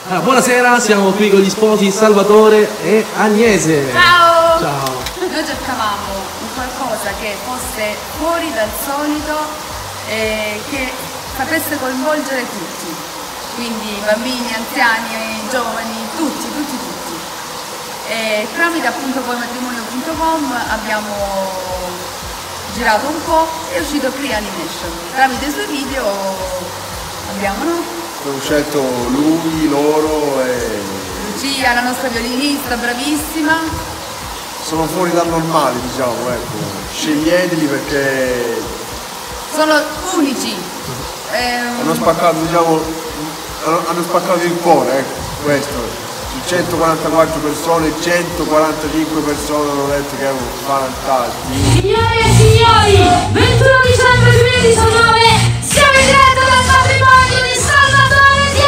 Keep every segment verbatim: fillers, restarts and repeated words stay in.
Allora, buonasera, siamo qui con gli sposi Salvatore e Agnese. Ciao! Ciao! Noi cercavamo un qualcosa che fosse fuori dal solito e che sapesse coinvolgere tutti, quindi bambini, anziani, giovani, tutti, tutti, tutti. E tramite appunto poi matrimonio punto com abbiamo girato un po' e è uscito Cree Animation. Tramite i suoi video abbiamo, no? Abbiamo scelto lui, loro e... Lucia, la nostra violinista, bravissima. Sono fuori dal normale, diciamo, ecco. Sceglieteli perché... Sono unici. Ehm... Hanno spaccato, diciamo, hanno spaccato il cuore, ecco, questo. Su centoquarantaquattro persone, centoquarantacinque persone hanno detto che erano fantastici. Signore e signori, ventuno dicembre duemiladiciannove, siamo in diretta dal matrimonio di Salvatore e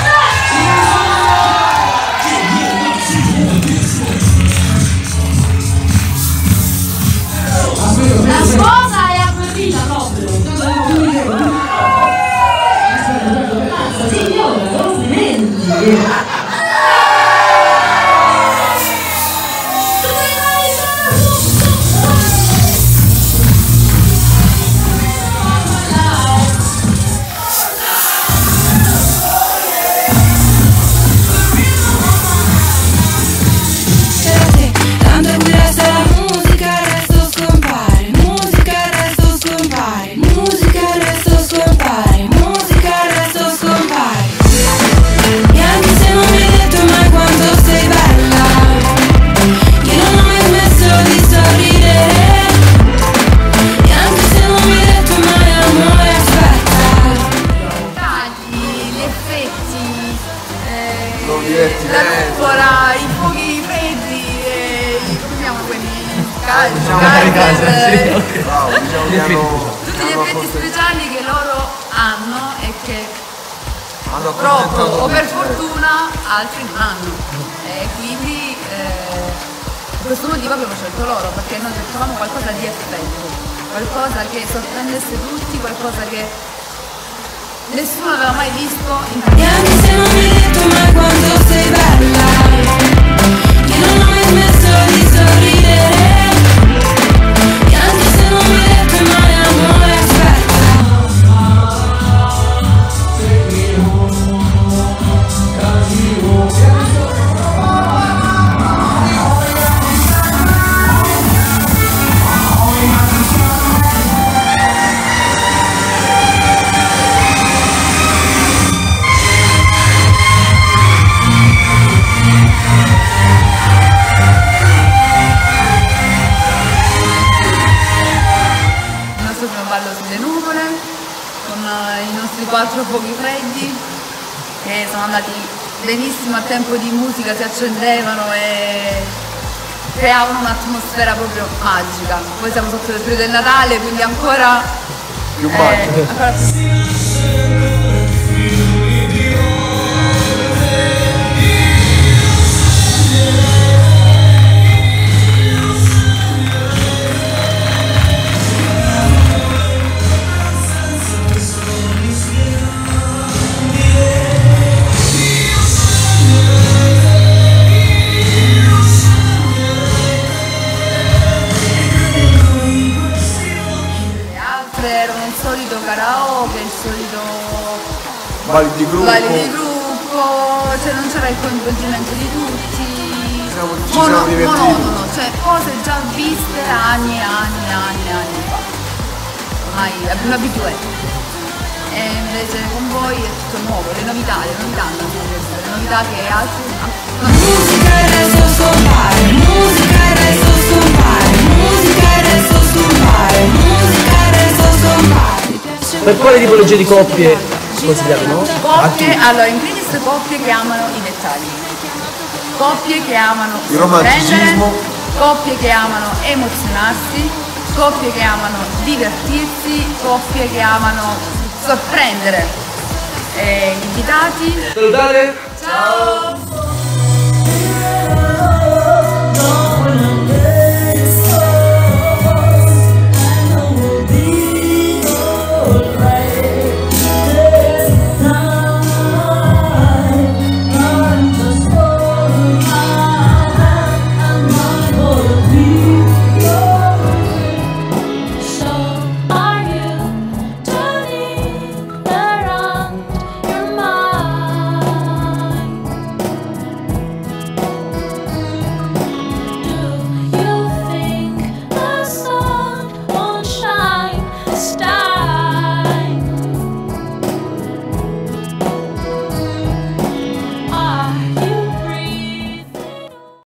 Agnese! La sposa è avvertita proprio! Signora, complimenti! La nuvola, i fuochi freddi, e come chiamano quelli? Geyser, tutti Bravo, diciamo che hanno... gli effetti speciali che loro hanno e che hanno purtroppo o per tutti, fortuna altri non hanno. E quindi eh, per questo motivo abbiamo scelto loro, perché noi cercavamo qualcosa di effetto, qualcosa che sorprendesse tutti, qualcosa che nessuno aveva mai visto in E anche se non mi hai detto mai quanto sei bella, io non ho mai smesso di sorridere. E anche se non mi hai detto mai amore, aspetta. sulle nuvole con i nostri quattro fuochi freddi che sono andati benissimo a tempo di musica, si accendevano e creavano un'atmosfera proprio magica. Poi siamo sotto il periodo del Natale, quindi ancora più eh, magico. Ancora più. Erano il solito karaoke, il solito balli di gruppo, balli di gruppo, cioè non c'era il coinvolgimento di tutti, siamo, ci Mono, siamo divertiti. monotono, cioè cose già viste anni e anni e anni e anni fa, ormai abitué. E invece con voi è tutto nuovo, le novità, le novità hanno queste, le novità che altri non Musica e resto scompare, musica e resto scompare, musica e resto scompare, musica e resto scompare. Per quale tipologia di coppie consigliate, no? Coppie, allora in primis coppie che amano i dettagli, coppie che amano il romanticismo, coppie che amano emozionarsi, coppie che amano divertirsi, coppie che amano sorprendere eh, gli invitati. Salutare! Ciao!